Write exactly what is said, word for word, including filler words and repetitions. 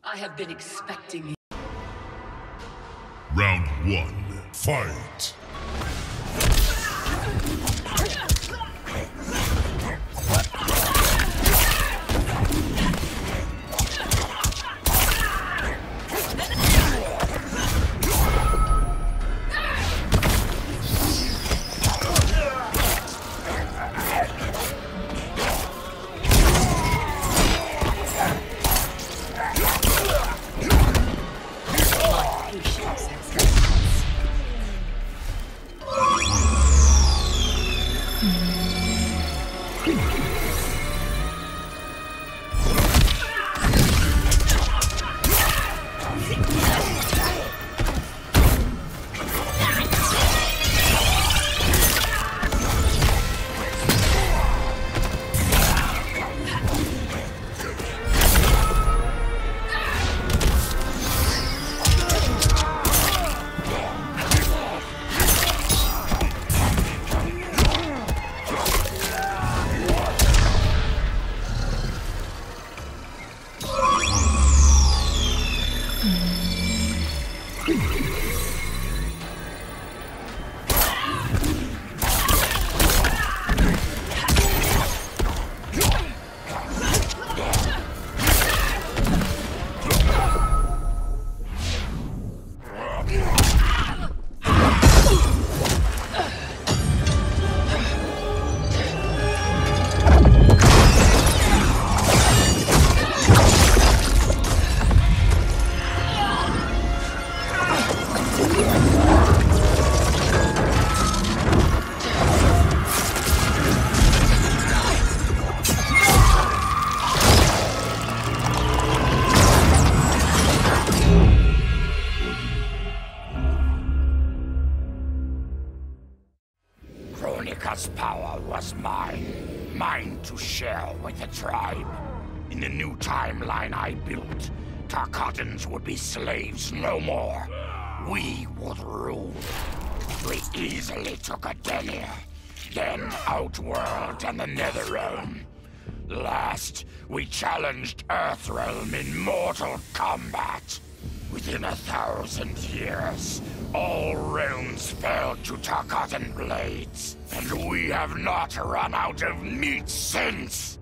I have been expecting you. Round one, fight! Power was mine, mine to share with the tribe. In the new timeline I built, Tarkatans would be slaves no more. We would rule. We easily took Adenia, then Outworld and the Netherrealm. Last, we challenged Earthrealm in mortal combat. Within a thousand years, all realms fell to Tarkatan blades, and we have not run out of meat since!